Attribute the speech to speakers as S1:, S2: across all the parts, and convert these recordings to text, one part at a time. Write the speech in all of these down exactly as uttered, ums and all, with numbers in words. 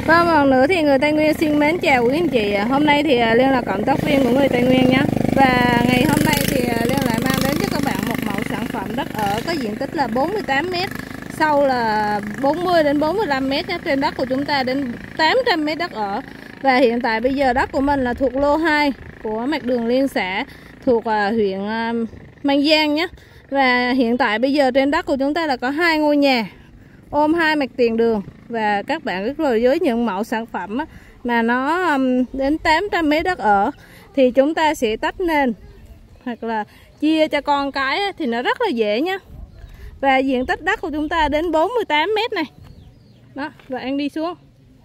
S1: Vâng, một lần nữa thì người Tây Nguyên xin mến chào quý anh chị. Hôm nay thì Liên là cộng tác viên của người Tây Nguyên nhé. Và ngày hôm nay thì Liên lại mang đến cho các bạn một mẫu sản phẩm đất ở có diện tích là bốn mươi tám mét, sâu là bốn mươi đến bốn mươi lăm mét nhé. Trên đất của chúng ta đến tám trăm mét đất ở. Và hiện tại bây giờ đất của mình là thuộc lô hai của mặt đường liên xã thuộc huyện Mang Giang nhé. Và hiện tại bây giờ trên đất của chúng ta là có hai ngôi nhà ôm hai mặt tiền đường. Và các bạn biết rồi, với những mẫu sản phẩm mà nó đến tám trăm mét đất ở thì chúng ta sẽ tách nền hoặc là chia cho con cái thì nó rất là dễ nhé. Và diện tích đất của chúng ta đến bốn mươi tám mét này. Đó, và anh đi xuống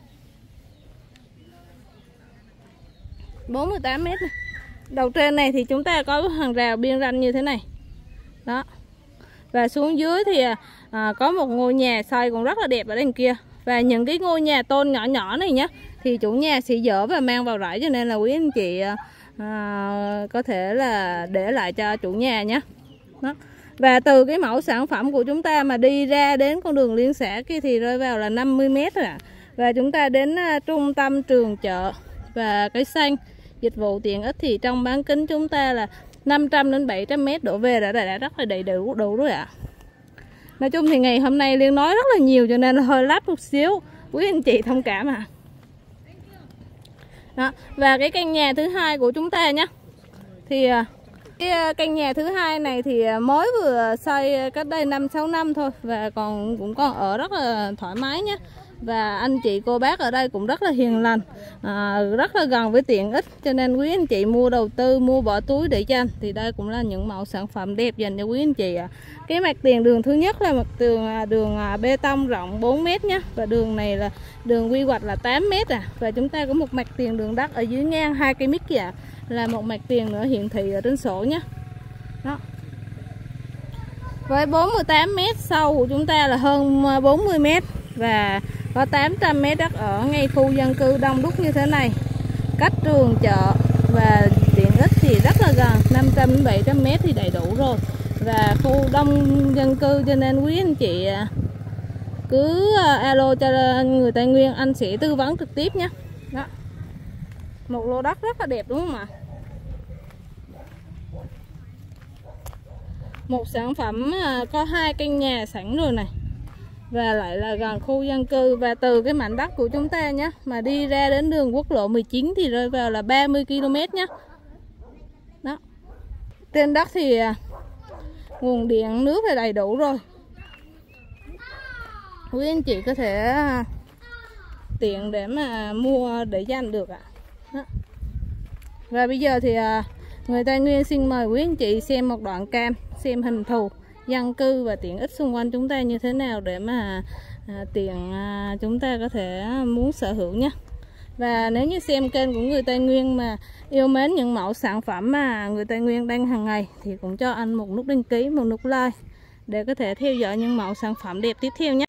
S1: bốn mươi tám mét này. Đầu trên này thì chúng ta có hàng rào biên ranh như thế này. Đó. Và xuống dưới thì à, có một ngôi nhà xây cũng rất là đẹp ở đằng kia. Và những cái ngôi nhà tôn nhỏ nhỏ này nhé thì chủ nhà sẽ dỡ và mang vào rẫy, cho nên là quý anh chị à, có thể là để lại cho chủ nhà nhé. Đó. Và từ cái mẫu sản phẩm của chúng ta mà đi ra đến con đường liên xã kia thì rơi vào là năm mươi mét rồi ạ. Và chúng ta đến uh, trung tâm trường chợ và cái xanh dịch vụ tiện ích thì trong bán kính chúng ta là năm trăm đến bảy trăm mét đổ về đã, đã, đã rất là đầy đủ đủ rồi ạ. Nói chung thì ngày hôm nay Liên nói rất là nhiều cho nên là hơi lát một xíu, quý anh chị thông cảm ạ. Đó. Và cái căn nhà thứ hai của chúng ta nhé, thì cái căn nhà thứ hai này thì mới vừa xây cách đây năm sáu năm thôi và còn cũng còn ở rất là thoải mái nhé. Và anh chị cô bác ở đây cũng rất là hiền lành, à, rất là gần với tiện ích, cho nên quý anh chị mua đầu tư, mua bỏ túi để dành thì đây cũng là những mẫu sản phẩm đẹp dành cho quý anh chị ạ. Cái mặt tiền đường thứ nhất là mặt tường đường bê tông rộng bốn mét nhé, và đường này là đường quy hoạch là tám mét à. Và chúng ta có một mặt tiền đường đất ở dưới ngang hai cây mít kìa, là một mặt tiền nữa hiển thị ở trên sổ nhé. Đó. Với bốn mươi tám mét, sâu của chúng ta là hơn bốn mươi mét và có tám trăm mét đất ở ngay khu dân cư đông đúc như thế này, cách trường chợ và tiện ích thì rất là gần, năm trăm đến bảy trăm mét thì đầy đủ rồi. Và khu đông dân cư cho nên quý anh chị cứ alo cho người Tây Nguyên, anh sẽ tư vấn trực tiếp nhé. Đó. Một lô đất rất là đẹp đúng không ạ? Một sản phẩm có hai căn nhà sẵn rồi này, và lại là gần khu dân cư. Và từ cái mảnh đất của chúng ta nhé mà đi ra đến đường quốc lộ mười chín thì rơi vào là ba mươi ki lô mét nhé. Đó. Trên đất thì nguồn điện nước là đầy đủ rồi, quý anh chị có thể tiện để mà mua để dành được ạ. Đó. Và bây giờ thì người Tây Nguyên xin mời quý anh chị xem một đoạn cam, xem hình thù dân cư và tiện ích xung quanh chúng ta như thế nào để mà à, tiện à, chúng ta có thể muốn sở hữu nhé. Và nếu như xem kênh của người Tây Nguyên mà yêu mến những mẫu sản phẩm mà người Tây Nguyên đăng hàng ngày thì cũng cho anh một nút đăng ký, một nút like để có thể theo dõi những mẫu sản phẩm đẹp tiếp theo nhé.